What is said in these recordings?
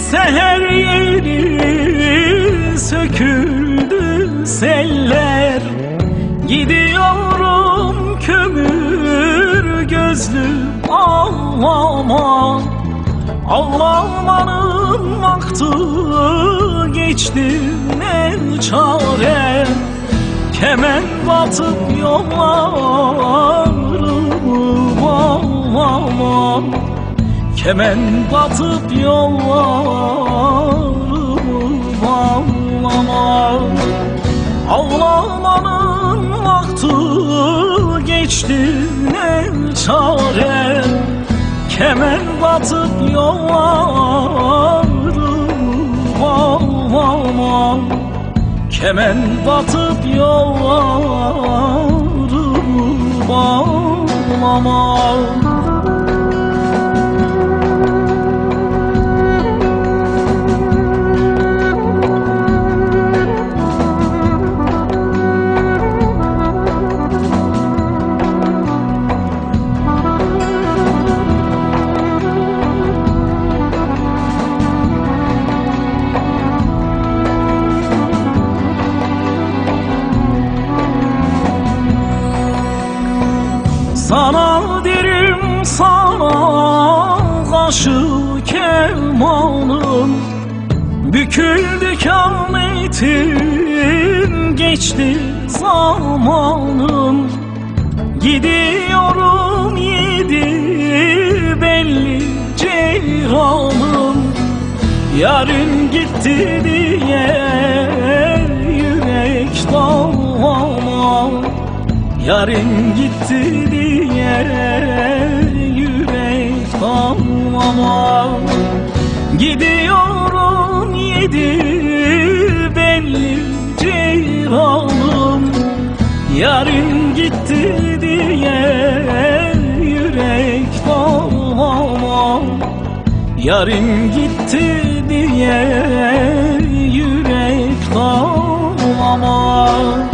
Seher yeri söküldü seller, gidiyorum kömür gözlü ağlama. Ağlamanın vakti geçti, ne çare. Kemen batıp yollarımı bağlama. Kemen batıp yollarımı bağlama. Ağlamanın vakti geçti, ne çare. Kemen batıp yollarımı bağlama. Kemen batıp yollarımı bağlama. Sana derim, sana karşı kemanım, büküldü kâmetim, geçti zamanım. Gidiyorum yedi belli ceyranım, yarın gitti diye yürek dağlama. Yarın gitti diye yürek dağlama. Gidiyorum yedi belli ceyranım, yarın gitti diye yürek dağlama. Yarın gitti diye yürek dağlama.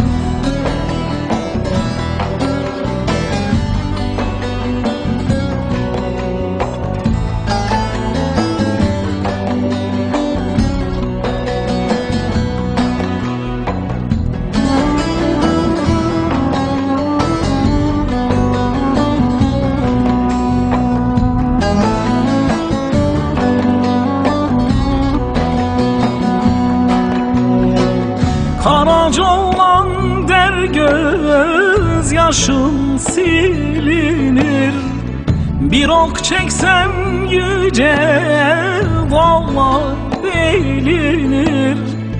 Karaca olan der göz yaşım silinir. Bir ok çeksem yüce dağlar delinir.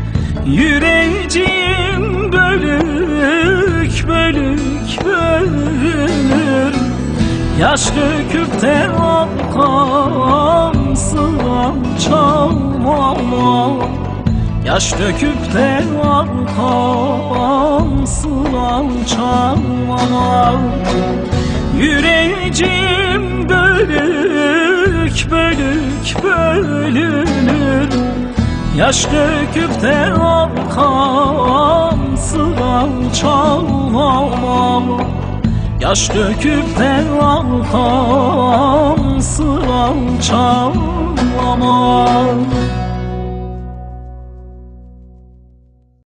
Yüreğim bölük bölük bölünür. Yaş döküp de arkam sıram çalmama. Yaş döküp de arkam sıram çalmama. Yüreğim bölük bölük bölünür. Yaş döküp de arkam sıram çalmama. Yaş döküp de arkam sıram çalmama.